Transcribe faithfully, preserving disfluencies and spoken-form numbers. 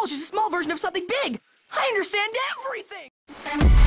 small is just a small version of something big. I understand everything!